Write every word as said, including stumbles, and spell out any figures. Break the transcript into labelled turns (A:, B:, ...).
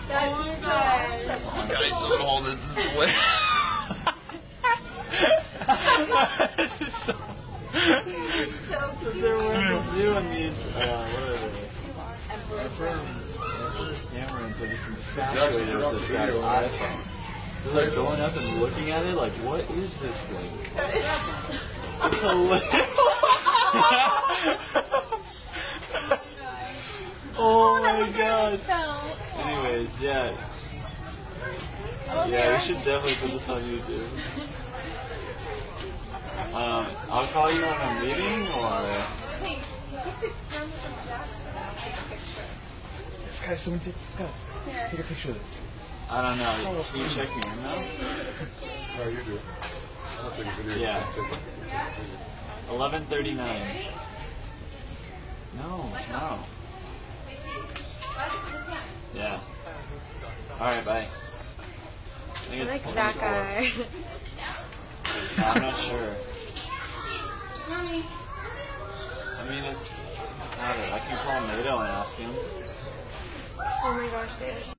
A: That's oh my gosh.
B: Guys, don't hold this way.
A: So
C: cute. They're wearing the zoo on these, uh, what are they? Emperor Camerons are just infatuated with this guy's iPhone. They're like going up and looking at it like, what is this thing? It's hilarious. Oh my god. Anyways, yeah. Yeah, we should definitely put this on YouTube. Um, I'll call you when I'm leaving, or...
B: Guys, someone take this guy. Take a picture of this.
C: I don't know. Can you check me in now?
B: No, you do. I'll take a video.
C: Yeah. eleven thirty-nine. No, no. Yeah. Alright, bye. I think it's
A: like that guy.
C: No, I'm not sure. I mean, it's not it. I can call NATO and ask him.
A: Oh my gosh, they